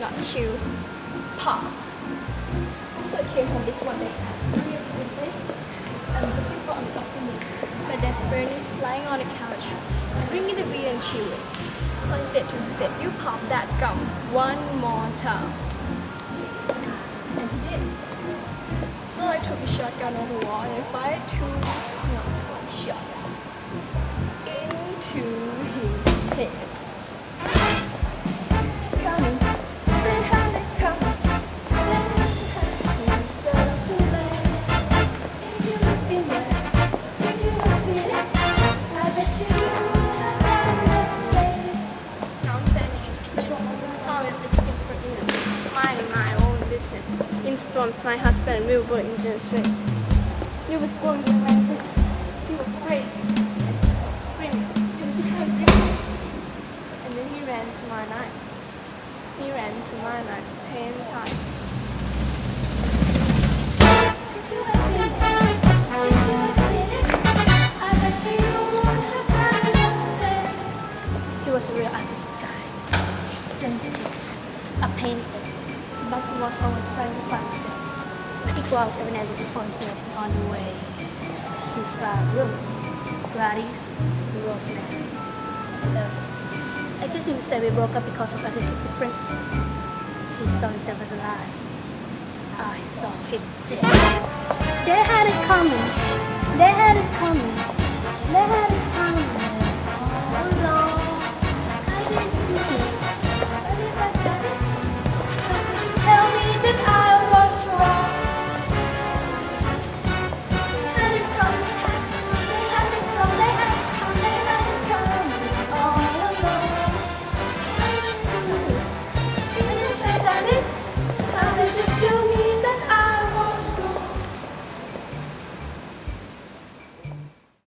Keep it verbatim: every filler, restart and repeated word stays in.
not chew, pop. So I came home this one day and looking for a coffee, but desperately lying on the couch, drinking the beer and chewing. So I said to him, I said, you pop that gum one more time. And he did. So I took a shotgun on the wall and I fired two no, shots into his head. Coming, then how they come, then so too late. If you look in there, if you don't see it, I bet you have done the same. Now I'm standing in the kitchen, pouring the chicken for dinner, minding my own business. In storms, my husband will go into the street. He was going behind me. He was crazy, screaming. He was crazy. And then he ran to my knife. He ran to my knife ten times. He was a real artist guy, sensitive, a painter, but he was always trying to find himself. He go out every night looking for himself. On the way, he found Rose, Gladys, and Rosemary. And, uh, I guess you could say we broke up because of artistic difference. He saw himself as alive. I saw him dead. They had it coming. They had it coming. They had it